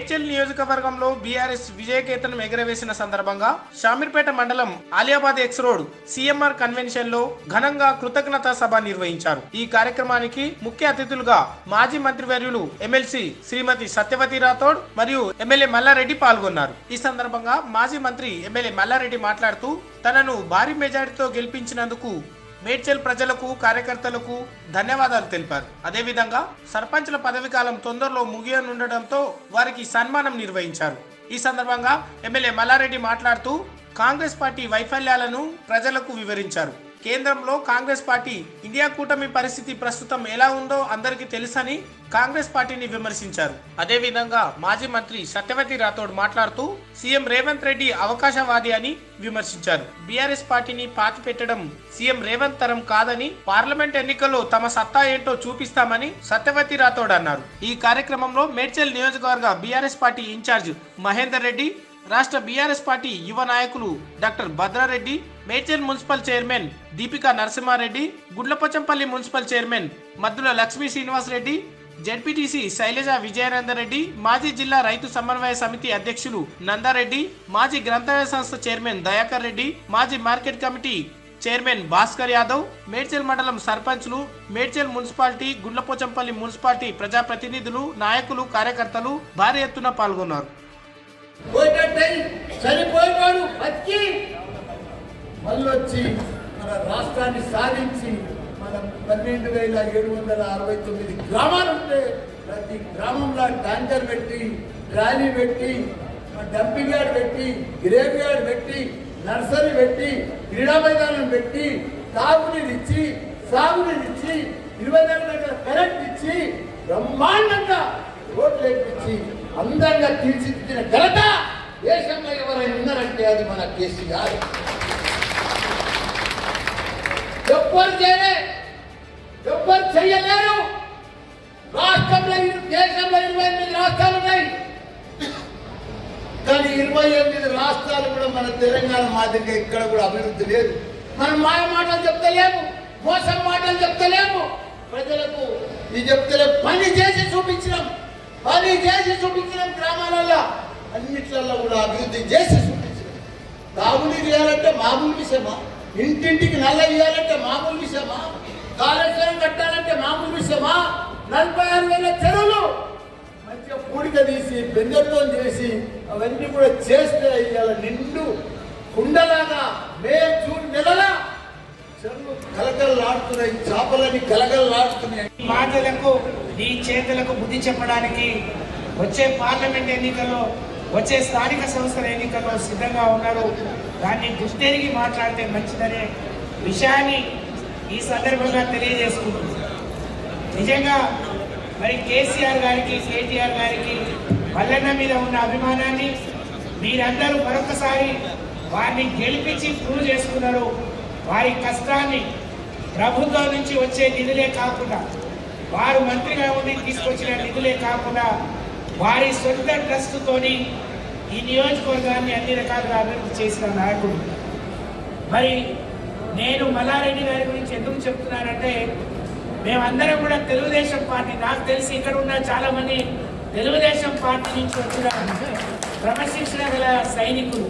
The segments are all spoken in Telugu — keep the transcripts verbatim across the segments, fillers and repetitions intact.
మేడ్చల్ నియోజకవర్గంలో బీఆర్ఎస్ విజయకేతనం ఎగరవేసిన సందర్భంగా షామీర్పేట మండలం Aliyabad X road CMR convention లో ఘనంగా కృతజ్ఞతా సభ నిర్వహించారు. ఈ కార్యక్రమానికి ముఖ్య అతిథులుగా మాజీ మంత్రివర్యులు ఎమ్మెల్సీ శ్రీమతి సత్యవతి రాథోడ్ మరియు ఎమ్మెల్యే మల్లారెడ్డి పాల్గొన్నారు. ఈ సందర్భంగా మాజీ మంత్రి ఎమ్మెల్యే మల్లారెడ్డి మాట్లాడుతూ తనను భారీ మెజారిటీతో గెలిపించినందుకు మేడ్చల్ ప్రజలకు కార్యకర్తలకు ధన్యవాదాలు తెలిపారు. అదేవిధంగా సర్పంచ్ల పదవి కాలం తొందరలో ముగియనుండటంతో వారికి సన్మానం నిర్వహించారు. ఈ సందర్భంగా ఎమ్మెల్యే మల్లారెడ్డి మాట్లాడుతూ కాంగ్రెస్ పార్టీ వైఫల్యాలను ప్రజలకు వివరించారు. కేంద్రంలో కాంగ్రెస్ పార్టీ ఇండియా కూటమి పరిస్థితి ప్రస్తుతం ఎలా ఉందో అందరికీ తెలుసని కాంగ్రెస్ పార్టీని విమర్శించారు. అదేవిధంగా మాజీ మంత్రి సత్యవతి రాథోడ్ మాట్లాడుతూ సీఎం రేవంత్ రెడ్డి అవకాశవాది అని విమర్శించారు. బీఆర్ఎస్ పార్టీని పాతి పెట్టడం సీఎం రేవంత్ తరం కాదని, పార్లమెంట్ ఎన్నికల్లో తమ సత్తా ఏంటో చూపిస్తామని సత్యవతి రాథోడ్ అన్నారు. ఈ కార్యక్రమంలో మేడ్చల్ నియోజకవర్గ BRS party in charge Mahender Reddy, రాష్ట్ర బీఆర్ఎస్ పార్టీ యువ నాయకులు doctor Bhadra Reddy, Medchal municipal chairman Deepika Narasimha Reddy, Gundlapochampally municipal chairman Maddula Lakshmi Srinivas Reddy, ZPTC Shailaja Vijayananda Reddy, మాజీ జిల్లా రైతు సమన్వయ సమితి అధ్యక్షులు నందారెడ్డి, మాజీ గ్రంథాలయ సంస్థ చైర్మన్ దయాకర్ రెడ్డి, మాజీ market committee chairman Bhaskar Yadav, Medchal మండలం సర్పంచ్లు, మేడ్చల్ మున్సిపాలిటీ, గుడ్లపోచంపల్లి మున్సిపాలిటీ ప్రజాప్రతినిధులు, నాయకులు, కార్యకర్తలు భారీ ఎత్తున పాల్గొన్నారు. చనిపోయినాడు బతికి మళ్ళొచ్చి మన రాష్ట్రాన్ని సాధించి మనం పన్నెండు వేల ఏడు వందల అరవై తొమ్మిది గ్రామాలు ఉంటే ప్రతి గ్రామంలో ట్యాంకర్ పెట్టి, ట్రాలీ పెట్టి, డంపింగ్ యార్డ్ పెట్టి, గ్రేవ్ యార్డ్ పెట్టి, నర్సరీ పెట్టి, క్రీడా మైదానం పెట్టి, తాగునీరిచ్చి, సాగునీరిచ్చి, ఇరవై నాలుగు గంటల కరెంట్ ఇచ్చి, బ్రహ్మాండంగా రోడ్లు ఎక్కించి అందంగా తీర్చిదిద్దిన ఘనత దేశంలో ఎవరైనా ఉన్నారంటే అది మన కేసీఆర్. ఎవ్వరు చేయలే, ఎవ్వరు చెయ్యలేరు. రాష్ట్రంలో దేశంలో ఇరవై ఎనిమిది రాష్ట్రాలు ఉన్నాయి, కానీ ఇరవై ఎనిమిది రాష్ట్రాలు కూడా మన తెలంగాణ మాదిరిగా ఇక్కడ కూడా అభివృద్ధి లేదు. మనం మాయ మాటలు చెప్తలేము, మోసం మాటలు చెప్తలేము, ప్రజలకు ఇది చెప్తలేము. పని చేసి చూపించినాం, పని చేసి చూపించినాం. గ్రామాలలో అన్నిట్లలో కూడా అభివృద్ధి చేసి చూపించినాం. తాగునీరు ఇవ్వాలంటే మామూలు విషయమా? ఇంటింటికి నల్ల ఇవ్వాలంటే మామూలు విషయమా? కాళేశ్వరం కట్టాలంటే మామూలు విషయమా? నలభై ఆరు వేల చెరువులు మంచిగా పూడిక తీసి బెందతో చేసి అవన్నీ కూడా చేస్తే ఇవాళ నిండు కుండలాగా మే జూన్ నెలల చెరువులు కలకలలాడుతున్నాయి, చేపలని కలకలలాడుతున్నాయి. మాటలకు ఈ చేతులకు బుద్ధి చెప్పడానికి వచ్చే పార్లమెంట్ ఎన్నికల్లో, వచ్చే స్థానిక సంస్థల ఎన్నికల్లో సిద్ధంగా ఉన్నారు. దాన్ని దృష్టికి మాట్లాడితే మంచిదనే విషయాన్ని ఈ సందర్భంగా తెలియజేసుకుంటుంది. నిజంగా మరి కేసీఆర్ గారికి, కేటీఆర్ గారికి మల్లన్న మీద ఉన్న అభిమానాన్ని మీరందరూ మరొకసారి వారిని గెలిపించి ప్రూవ్ చేసుకున్నారు. వారి కష్టాన్ని ప్రభుత్వం నుంచి వచ్చే నిధులే కాకుండా, వారు మంత్రిగా ఉండి తీసుకొచ్చిన నిధులే కాకుండా వారి సొంత ట్రస్ట్తోని ఈ నియోజకవర్గాన్ని అన్ని రకాలుగా అభివృద్ధి చేసిన నాయకుడు. మరి నేను మల్లారెడ్డి గారి గురించి ఎందుకు చెప్తున్నానంటే, మేమందరం కూడా తెలుగుదేశం పార్టీ, నాకు తెలిసి ఇక్కడ ఉన్న చాలామంది తెలుగుదేశం పార్టీ నుంచి వచ్చిన క్రమశిక్షణ గల సైనికులు.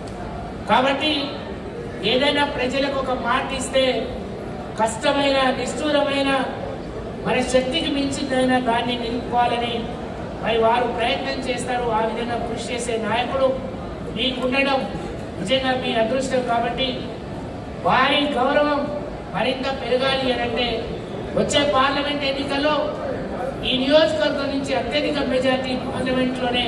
కాబట్టి ఏదైనా ప్రజలకు ఒక మాట ఇస్తే కష్టమైన, నిష్ఠూరమైన, మన శక్తికి మించిందైనా దాన్ని నిలుపుకోవాలని మరి వారు ప్రయత్నం చేస్తారు. ఆ విధంగా కృషి చేసే నాయకుడు మీకుండడం నిజంగా మీ అదృష్టం. కాబట్టి వారి గౌరవం మరింత పెరగాలి అని అంటే వచ్చే పార్లమెంట్ ఎన్నికల్లో ఈ నియోజకవర్గం నుంచి అత్యధిక మెజార్టీ పార్లమెంట్లోనే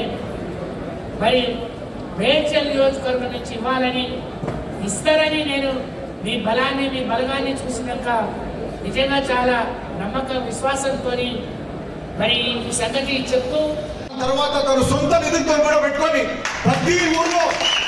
మరి మేడ్చల్ నియోజకవర్గం నుంచి ఇవ్వాలని, ఇస్తారని నేను మీ బలాన్ని, మీ బలగాన్ని చూసినాక నిజంగా చాలా నమ్మక విశ్వాసంతో మరి ఈ సంగతి చెప్తూ, తర్వాత తన సొంత నిధులతో కూడా పెట్టుకొని ప్రతి ఊర్లో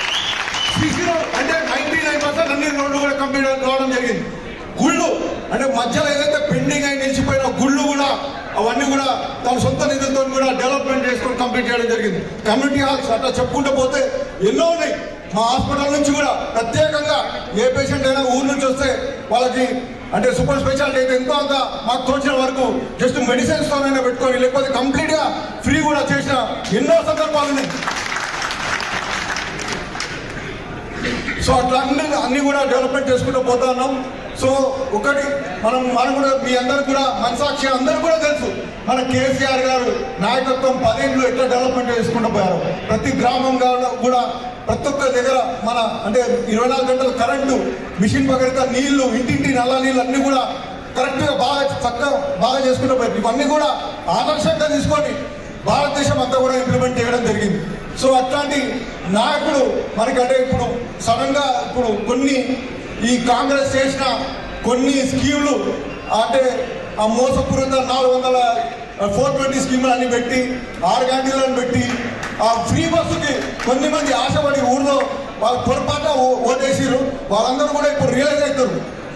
అంటే నైన్టీ నైన్ పర్సెంట్ అన్ని రోడ్లు కూడా కంప్లీట్ కావడం జరిగింది. గుళ్ళు అంటే మధ్యలో ఏదైతే పెండింగ్ అయి నిలిచిపోయిన గుళ్ళు కూడా అవన్నీ కూడా తన సొంత నిధులతో కూడా డెవలప్మెంట్ చేసుకొని కంప్లీట్ చేయడం జరిగింది. కమ్యూనిటీ హాల్స్ అట్లా చెప్పుకుంటూ పోతే ఎన్నో ఉన్నాయి. మా హాస్పిటల్ నుంచి కూడా ప్రత్యేకంగా ఏ పేషెంట్ అయినా ఊరు నుంచి వస్తే వాళ్ళకి అంటే సూపర్ స్పెషాలిటీ అయితే ఎంతో అంత మాకు తోచిన వరకు జస్ట్ మెడిసిన్స్తోనైనా పెట్టుకొని లేకపోతే కంప్లీట్గా ఫ్రీ కూడా చేసిన ఎన్నో సందర్భాలు ఉన్నాయి. సో అట్లా అన్ని అన్ని కూడా డెవలప్మెంట్ చేసుకుంటూ పోతా ఉన్నాం. సో ఒకటి మనం మనం కూడా మీ అందరికి కూడా మనసాక్షి అందరూ కూడా తెలుసు మన కేసీఆర్ గారు నాయకత్వం పదేళ్ళు ఎట్లా డెవలప్మెంట్ చేసుకుంటూ పోయారు. ప్రతి గ్రామం కూడా ప్రతి ఒక్క దగ్గర మన అంటే ఇరవై నాలుగు గంటల కరెంటు, మిషన్ పగడిత నీళ్లు, ఇంటింటి నల్ల నీళ్ళు అన్నీ కూడా కరెక్ట్గా బాగా చక్కగా బాగా చేసుకుంటూ పోయారు. ఇవన్నీ కూడా ఆదర్శంగా తీసుకొని భారతదేశం అంతా కూడా ఇంప్లిమెంట్ చేయడం జరిగింది. సో అట్లాంటి నాయకుడు మనకంటే ఇప్పుడు సడన్గా ఇప్పుడు కొన్ని ఈ కాంగ్రెస్ చేసిన కొన్ని స్కీములు అంటే ఆ మోసపూరిత నాలుగు వందల ఫోర్ ట్వంటీ స్కీములు అన్ని పెట్టి ఆరు గంటలను పెట్టి ఆ ఫ్రీ బస్సుకి కొన్ని మంది ఆశపడి ఊళ్ళో వాళ్ళు పొరపాటు ఓటేసిరు. వాళ్ళందరూ కూడా ఇప్పుడు రియలైజ్ అవుతారు